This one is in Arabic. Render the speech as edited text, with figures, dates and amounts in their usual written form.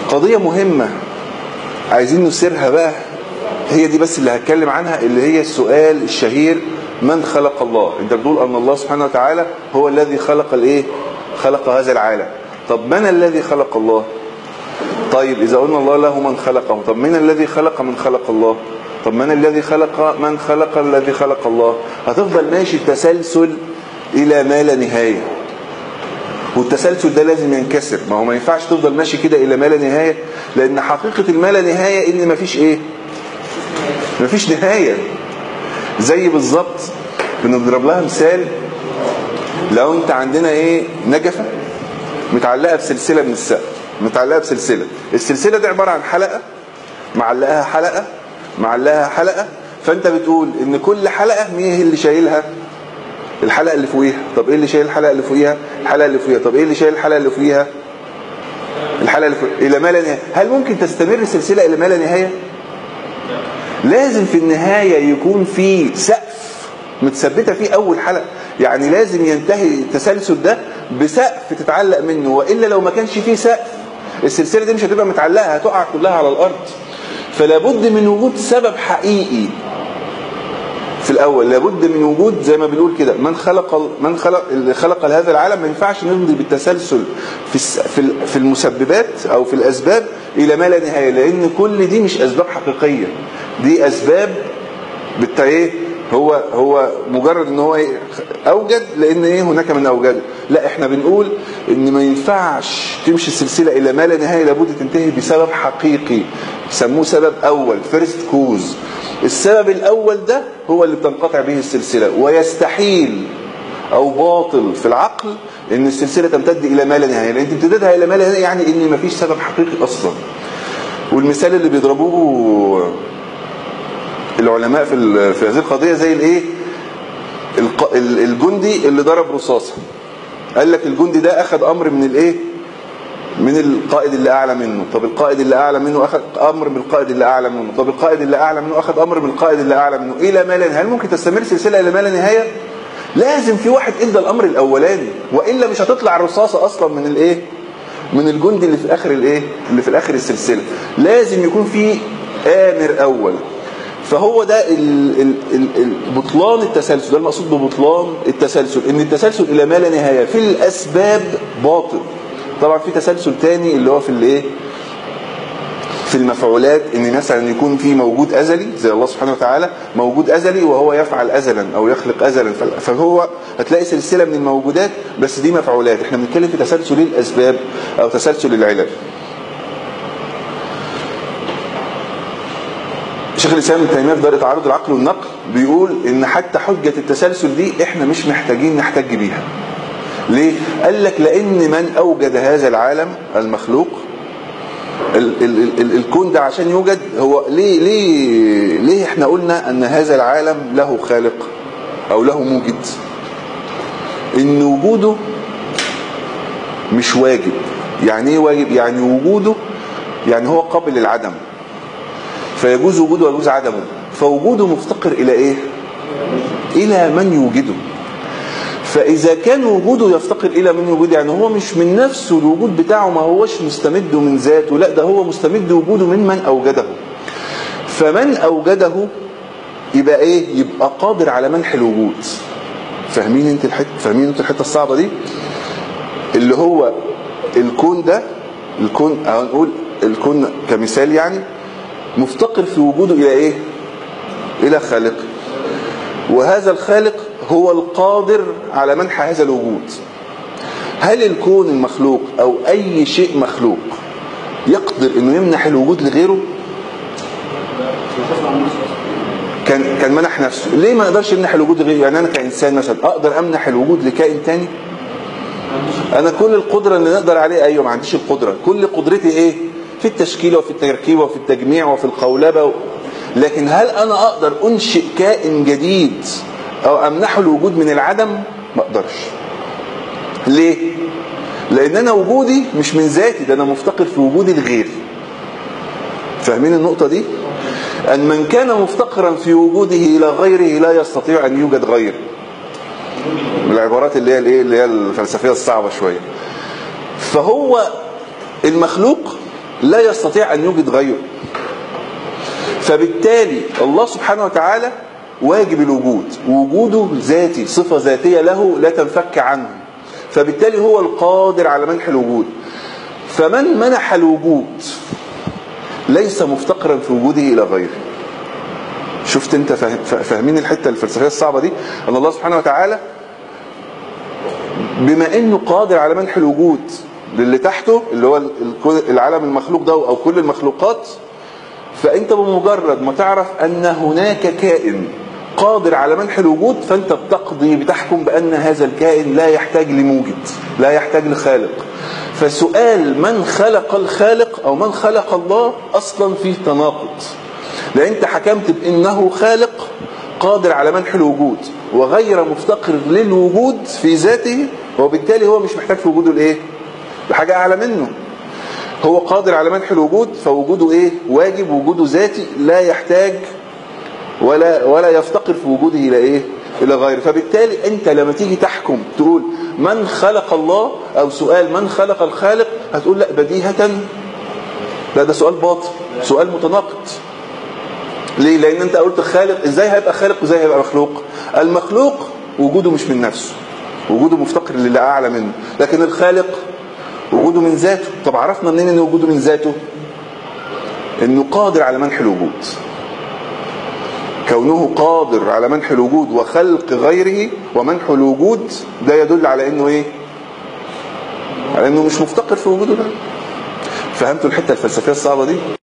قضية مهمة عايزين نسيرها بقى، هي دي بس اللي هتكلم عنها، اللي هي السؤال الشهير: من خلق الله؟ انت بتقول ان الله سبحانه وتعالى هو الذي خلق الايه؟ خلق هذا العالم. طب من الذي خلق الله؟ طيب اذا قلنا الله له من خلقه، طب من الذي خلق من خلق الله؟ طب من الذي خلق من خلق الذي خلق الله؟ هتفضل ماشي تسلسل الى ما لا نهايه، والتسلسل ده لازم ينكسر. ما هو ما ينفعش تفضل ماشي كده الى ما لا نهايه، لان حقيقه الما لا نهايه ان مفيش ايه؟ مفيش نهايه. زي بالظبط بنضرب لها مثال، لو انت عندنا ايه؟ نجفه متعلقه بسلسله من السقف، متعلقه بسلسله، السلسله دي عباره عن حلقه معلقها حلقه معلقها حلقه، فانت بتقول ان كل حلقه مين اللي شايلها؟ الحلقه اللي فوقيها. طب ايه اللي شايل الحلقه اللي فوقيها؟ الحلقه اللي فوقيها. طب ايه اللي شايل الحلقه اللي فوقيها؟ الحلقه اللي فوقيها. الى ما لا نهايه. هل ممكن تستمر السلسله الى ما لا نهايه؟ لازم في النهايه يكون في سقف متثبته فيه اول حلقه، يعني لازم ينتهي التسلسل ده بسقف تتعلق منه، والا لو ما كانش فيه سقف السلسله دي مش هتبقى متعلقه، هتقع كلها على الارض. فلا بد من وجود سبب حقيقي في الاول، لابد من وجود زي ما بنقول كده من خلق هذا العالم. ما ينفعش نمضي بالتسلسل في المسببات او في الاسباب الى ما لا نهايه، لان كل دي مش اسباب حقيقيه، دي اسباب بالتالي هو مجرد ان هو اوجد، لان ايه؟ هناك من اوجده. لا، احنا بنقول ان ما ينفعش تمشي السلسله الى ما لا نهايه، لابد تنتهي بسبب حقيقي يسموه سبب اول، فيرست كوز. السبب الاول ده هو اللي بتنقطع به السلسله، ويستحيل او باطل في العقل ان السلسله تمتد الى ما لا نهايه، لان امتدادها الى ما لا نهايه يعني ان ما فيش سبب حقيقي اصلا. والمثال اللي بيضربوه العلماء في هذه القضيه زي الايه؟ الجندي اللي ضرب رصاصه، قال لك الجندي ده اخذ امر من الايه؟ من القائد اللي اعلى منه. طب القائد اللي اعلى منه اخذ امر من القائد اللي اعلى منه. طب القائد اللي اعلى منه اخذ امر من القائد اللي اعلى منه الى ما لا نهايه. هل ممكن تستمر سلسله الى ما لا نهايه؟ لازم في واحد ادى الامر الاولاني، والا مش هتطلع الرصاصه اصلا من الايه؟ من الجندي اللي في اخر الايه؟ اللي في اخر السلسله. لازم يكون في امر اول. فهو ده بطلان التسلسل، ده المقصود ببطلان التسلسل، ان التسلسل الى ما لا نهايه في الاسباب باطل. طبعا في تسلسل تاني اللي هو في الايه؟ في المفعولات، ان مثلا يكون في موجود ازلي زي الله سبحانه وتعالى، موجود ازلي وهو يفعل ازلا او يخلق ازلا، فهو هتلاقي سلسله من الموجودات بس دي مفعولات. احنا بنتكلم في تسلسل الاسباب او تسلسل العلل. شيخ الاسلام ابن تيميه في دار تعارض العقل والنقل بيقول ان حتى حجه التسلسل دي احنا مش محتاجين نحتج بيها. ليه؟ قال لك لان من اوجد هذا العالم المخلوق، الكون ده عشان يوجد، هو ليه احنا قلنا ان هذا العالم له خالق او له موجد؟ ان وجوده مش واجب. يعني ايه واجب؟ يعني وجوده يعني هو قابل للعدم، فيجوز وجوده ويجوز عدمه. فوجوده مفتقر الى ايه؟ الى من يوجده. فاذا كان وجوده يفتقر الى من يوجده، يعني هو مش من نفسه الوجود بتاعه، ما هوش مستمد من ذاته، لا ده هو مستمد وجوده من اوجده. فمن اوجده يبقى ايه؟ يبقى قادر على منح الوجود. فاهمين انت الحته الصعبه دي؟ اللي هو الكون ده، الكون هنقول الكون كمثال، يعني مفتقر في وجوده الى ايه؟ الى خالق، وهذا الخالق هو القادر على منح هذا الوجود. هل الكون المخلوق او اي شيء مخلوق يقدر انه يمنح الوجود لغيره؟ كان منح نفسه. ليه ما نقدرش نمنح الوجود لغيره؟ يعني انا كانسان مثلا اقدر امنح الوجود لكائن تاني؟ انا كل القدره اللي نقدر عليه، ايوه ما عنديش القدره، كل قدرتي ايه؟ في التشكيل وفي التركيب وفي التجميع وفي القولبه لكن هل انا اقدر انشئ كائن جديد او امنحه الوجود من العدم؟ ما اقدرش. ليه؟ لان انا وجودي مش من ذاتي، ده انا مفتقر في وجودي لغيري. فاهمين النقطه دي؟ ان من كان مفتقرا في وجوده الى غيره لا يستطيع ان يوجد غيره. من العبارات اللي هي الايه؟ اللي هي الفلسفيه الصعبه شويه. فهو المخلوق لا يستطيع أن يوجد غيره. فبالتالي الله سبحانه وتعالى واجب الوجود، ووجوده ذاتي، صفة ذاتية له لا تنفك عنه، فبالتالي هو القادر على منح الوجود. فمن منح الوجود ليس مفتقرا في وجوده إلى غيره. شفت انت فاهمين الحتة الفلسفية الصعبة دي؟ أن الله سبحانه وتعالى بما انه قادر على منح الوجود للي تحته اللي هو العالم المخلوق ده او كل المخلوقات، فانت بمجرد ما تعرف ان هناك كائن قادر على منح الوجود فانت بتحكم بان هذا الكائن لا يحتاج لموجد، لا يحتاج لخالق. فسؤال من خلق الخالق او من خلق الله اصلا فيه تناقض، لان انت حكمت بانه خالق قادر على منح الوجود وغير مفتقر للوجود في ذاته، وبالتالي هو مش محتاج في وجوده الايه؟ بحاجه اعلى منه. هو قادر على منح الوجود فوجوده ايه؟ واجب، وجوده ذاتي لا يحتاج ولا يفتقر في وجوده الى ايه؟ الى غيره. فبالتالي انت لما تيجي تحكم تقول من خلق الله او سؤال من خلق الخالق، هتقول لا بديهة لا ده سؤال باطل، سؤال متناقض. ليه؟ لان انت قلت خالق، ازاي هيبقى خالق وازاي هيبقى مخلوق؟ المخلوق وجوده مش من نفسه، وجوده مفتقر للي اعلى منه، لكن الخالق وجوده من ذاته. طب عرفنا منين ان وجوده من ذاته؟ انه قادر على منح الوجود. كونه قادر على منح الوجود وخلق غيره ومنح الوجود ده يدل على انه ايه؟ على انه مش مفتقر في وجوده ده. فهمتوا الحته الفلسفيه الصعبه دي؟